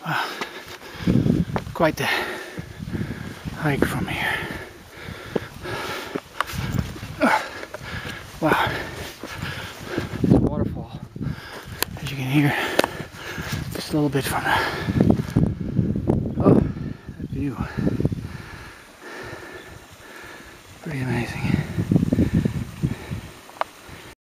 Wow, quite the hike from here. Wow, the waterfall, as you can hear, just a little bit from that view.